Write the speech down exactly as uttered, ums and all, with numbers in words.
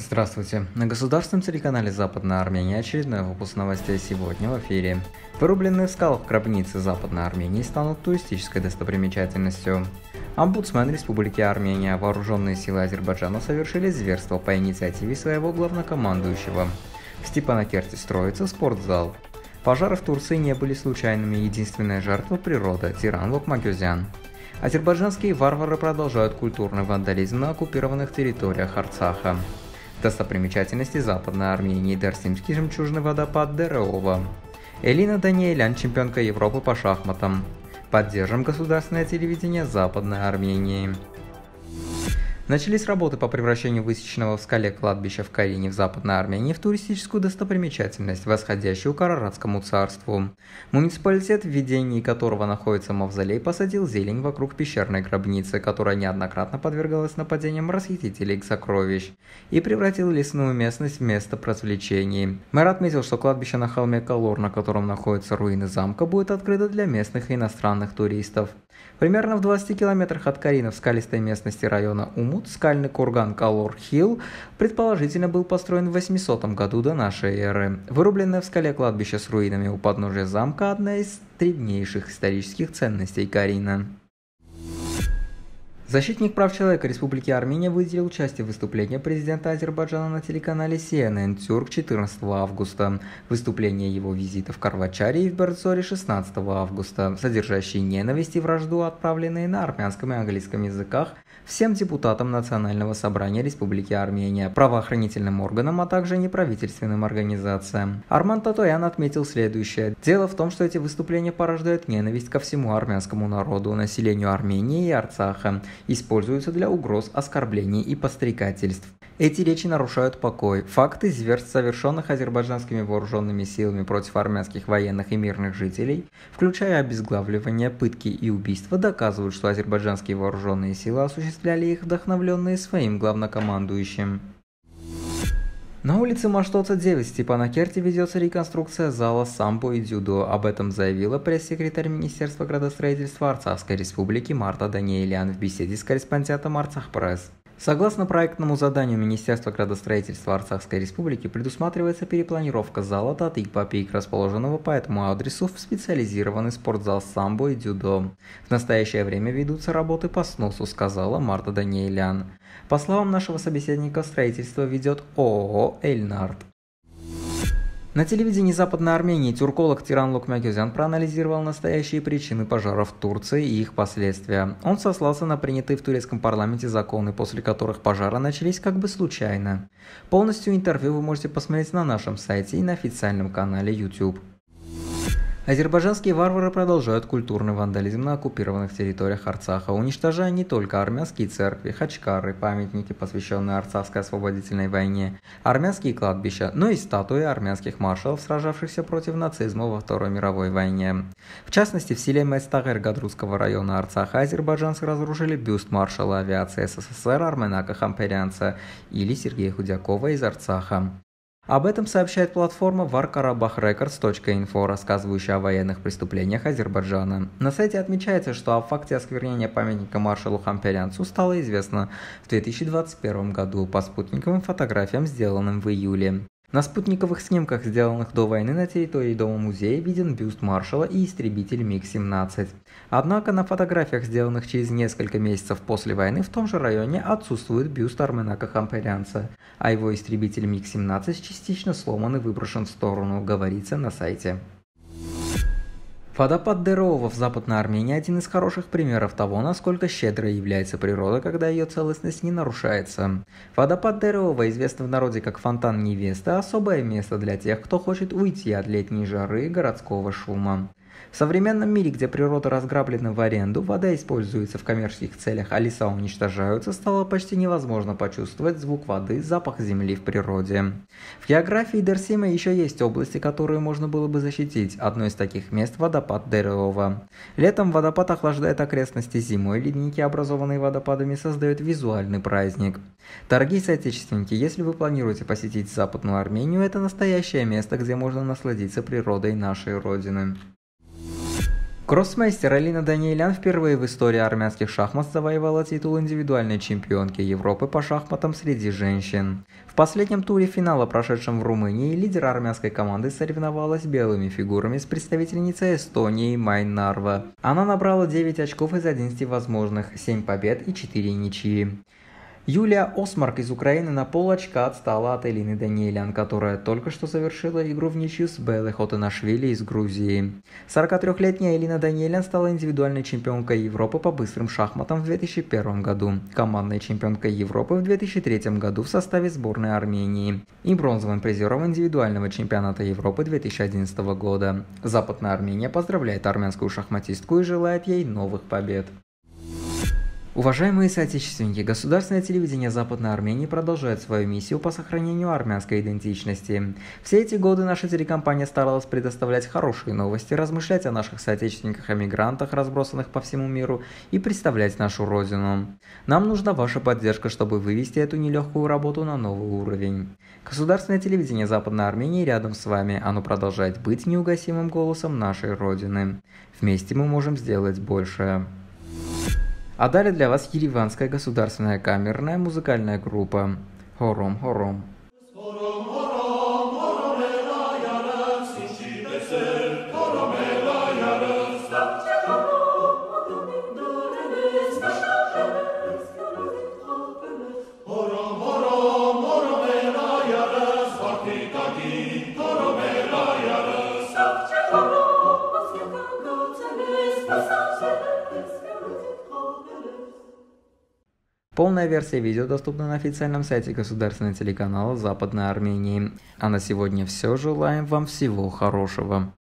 Здравствуйте! На государственном телеканале Западная Армения очередной выпуск новостей сегодня в эфире. Вырубленные в скалах гробницы Западной Армении станут туристической достопримечательностью. Омбудсмен Республики Армения, вооруженные силы Азербайджана совершили зверство по инициативе своего главнокомандующего. В Степанакерте строится спортзал. Пожары в Турции не были случайными, единственная жертва природа – тиран Локмагюзян. Азербайджанские варвары продолжают культурный вандализм на оккупированных территориях Арцаха. Достопримечательности Западной Армении, Дерсимский жемчужный водопад Дереова. Элина Даниэлян, чемпионка Европы по шахматам. Поддержим государственное телевидение Западной Армении. Начались работы по превращению высеченного в скале кладбища в Карине в Западной Армении в туристическую достопримечательность, восходящую к Араратскому царству. Муниципалитет, в ведении которого находится мавзолей, посадил зелень вокруг пещерной гробницы, которая неоднократно подвергалась нападениям расхитителей сокровищ, и превратил лесную местность в место развлечений. Мэр отметил, что кладбище на холме Калор, на котором находятся руины замка, будет открыто для местных и иностранных туристов. Примерно в двадцати километрах от Карина в скалистой местности района Умут скальный курган Калор-Хилл предположительно был построен в восьмисотом году до нашей эры. Вырубленное в скале кладбище с руинами у подножия замка – одна из древнейших исторических ценностей Карина. Защитник прав человека Республики Армения выделил участие в выступлении президента Азербайджана на телеканале Си Эн Эн Тюрк четырнадцатого августа, выступление его визита в Карвачаре и в Бердзоре шестнадцатого августа, содержащие ненависть и вражду, отправленные на армянском и английском языках всем депутатам Национального собрания Республики Армения, правоохранительным органам, а также неправительственным организациям. Арман Татоян отметил следующее. Дело в том, что эти выступления порождают ненависть ко всему армянскому народу, населению Армении и Арцаха, используются для угроз, оскорблений и подстрекательств. Эти речи нарушают покой. Факты зверств, совершенных азербайджанскими вооруженными силами против армянских военных и мирных жителей, включая обезглавливание, пытки и убийства, доказывают, что азербайджанские вооруженные силы осуществляли их, вдохновленные своим главнокомандующим. На улице Маштоца девять в Степанакерте ведется реконструкция зала самбо и дзюдо. Об этом заявила пресс-секретарь Министерства градостроительства Арцахской Республики Марта Даниэлян в беседе с корреспондентом Арцах Пресс. Согласно проектному заданию Министерства градостроительства Арцахской Республики предусматривается перепланировка зала Татык-Папик, расположенного по этому адресу, в специализированный спортзал самбо и дзюдо. В настоящее время ведутся работы по сносу, сказала Марта Даниэлян. По словам нашего собеседника, строительство ведет О О О «Эльнард». На телевидении Западной Армении тюрколог Тиран Локмагюзян проанализировал настоящие причины пожаров в Турции и их последствия. Он сослался на принятые в турецком парламенте законы, после которых пожары начались как бы случайно. Полностью интервью вы можете посмотреть на нашем сайте и на официальном канале YouTube. Азербайджанские варвары продолжают культурный вандализм на оккупированных территориях Арцаха, уничтожая не только армянские церкви, хачкары, памятники, посвященные Арцахской освободительной войне, армянские кладбища, но и статуи армянских маршалов, сражавшихся против нацизма во Второй мировой войне. В частности, в селе Местагер Гадрутского района Арцаха азербайджанцы разрушили бюст маршала авиации Эс Эс Эс Эр Арменака Хамперянца или Сергея Худякова из Арцаха. Об этом сообщает платформа вар карабах рекордс точка инфо, рассказывающая о военных преступлениях Азербайджана. На сайте отмечается, что о факте осквернения памятника маршалу Хамперянцу стало известно в две тысячи двадцать первом году по спутниковым фотографиям, сделанным в июле. На спутниковых снимках, сделанных до войны, на территории Дома-музея виден бюст маршала и истребитель Миг семнадцать. Однако на фотографиях, сделанных через несколько месяцев после войны, в том же районе отсутствует бюст Арменака Хамперянца, а его истребитель Миг семнадцать частично сломан и выброшен в сторону, говорится на сайте. Водопад Дереова в Западной Армении – один из хороших примеров того, насколько щедрой является природа, когда ее целостность не нарушается. Водопад Дереова, известный в народе как фонтан невесты, особое место для тех, кто хочет уйти от летней жары и городского шума. В современном мире, где природа разграблена в аренду, вода используется в коммерческих целях, а леса уничтожаются, стало почти невозможно почувствовать звук воды, запах земли в природе. В географии Дерсима еще есть области, которые можно было бы защитить. Одно из таких мест – водопад Дереова. Летом водопад охлаждает окрестности, зимой ледники, образованные водопадами, создают визуальный праздник. Дорогие соотечественники, если вы планируете посетить Западную Армению, это настоящее место, где можно насладиться природой нашей Родины. Гроссмейстер Алина Даниэлян впервые в истории армянских шахмат завоевала титул индивидуальной чемпионки Европы по шахматам среди женщин. В последнем туре финала, прошедшем в Румынии, лидер армянской команды соревновалась белыми фигурами с представительницей Эстонии Майн Нарва. Она набрала девять очков из одиннадцати возможных, семь побед и четыре ничьи. Юлия Осмарк из Украины на полочка отстала от Алины Даниэлян, которая только что завершила игру в ничью с Беллой Хотанашвили из Грузии. сорокатрёхлетняя Алина Даниэлян стала индивидуальной чемпионкой Европы по быстрым шахматам в две тысячи первом году, командной чемпионкой Европы в две тысячи третьем году в составе сборной Армении и бронзовым призером индивидуального чемпионата Европы две тысячи одиннадцатого года. Западная Армения поздравляет армянскую шахматистку и желает ей новых побед. Уважаемые соотечественники, государственное телевидение Западной Армении продолжает свою миссию по сохранению армянской идентичности. Все эти годы наша телекомпания старалась предоставлять хорошие новости, размышлять о наших соотечественниках-эмигрантах, разбросанных по всему миру, и представлять нашу родину. Нам нужна ваша поддержка, чтобы вывести эту нелегкую работу на новый уровень. Государственное телевидение Западной Армении рядом с вами, оно продолжает быть неугасимым голосом нашей родины. Вместе мы можем сделать больше. А далее для вас ереванская государственная камерная музыкальная группа «Хором-хором». Полная версия видео доступна на официальном сайте государственного телеканала Западной Армении. А на сегодня все. Желаем вам всего хорошего.